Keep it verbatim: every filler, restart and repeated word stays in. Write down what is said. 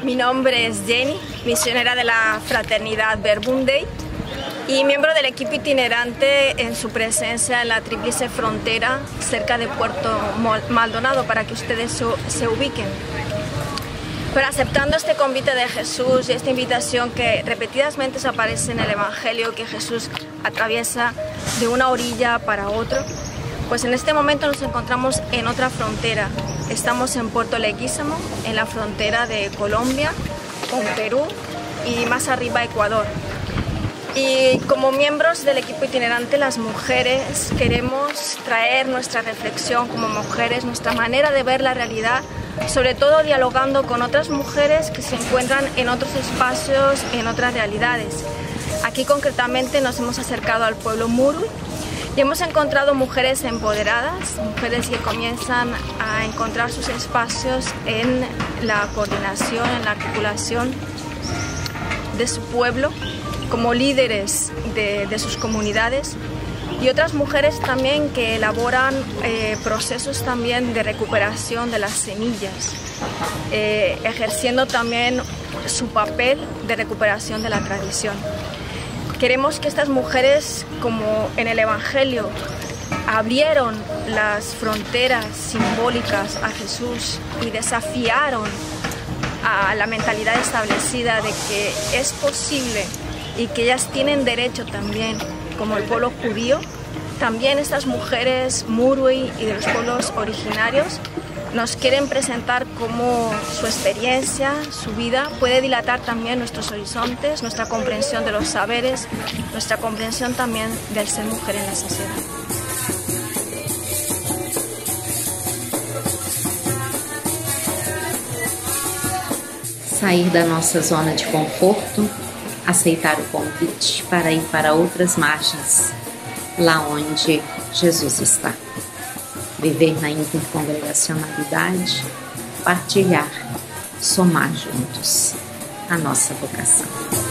Mi nombre es Jenny, misionera de la Fraternidad Verbum Dei y miembro del equipo itinerante en su presencia en la Tríplice Frontera cerca de Puerto Maldonado, para que ustedes se ubiquen. Pero aceptando este convite de Jesús y esta invitación que repetidamente aparece en el Evangelio, que Jesús atraviesa de una orilla para otra, pues en este momento nos encontramos en otra frontera. Estamos en Puerto Leguízamo, en la frontera de Colombia con Perú y más arriba Ecuador. Y como miembros del equipo itinerante, las mujeres queremos traer nuestra reflexión como mujeres, nuestra manera de ver la realidad, sobre todo dialogando con otras mujeres que se encuentran en otros espacios, en otras realidades. Aquí concretamente nos hemos acercado al pueblo Muru y hemos encontrado mujeres empoderadas, mujeres que comienzan a encontrar sus espacios en la coordinación, en la articulación de su pueblo, como líderes de, de sus comunidades, y otras mujeres también que elaboran eh, procesos también de recuperación de las semillas, eh, ejerciendo también su papel de recuperación de la tradición. Queremos que estas mujeres, como en el Evangelio, abrieron las fronteras simbólicas a Jesús y desafiaron a la mentalidad establecida de que es posible y que ellas tienen derecho también, como el pueblo judío. También estas mujeres Murui y de los pueblos originarios nos quieren presentar cómo su experiencia, su vida, puede dilatar también nuestros horizontes, nuestra comprensión de los saberes, nuestra comprensión también del ser mujer en la sociedad. Sair da nossa zona de conforto, aceitar o convite para ir para outras margens, lá onde Jesus está. Viver na intercongregacionalidade, partilhar, somar juntos a nossa vocação.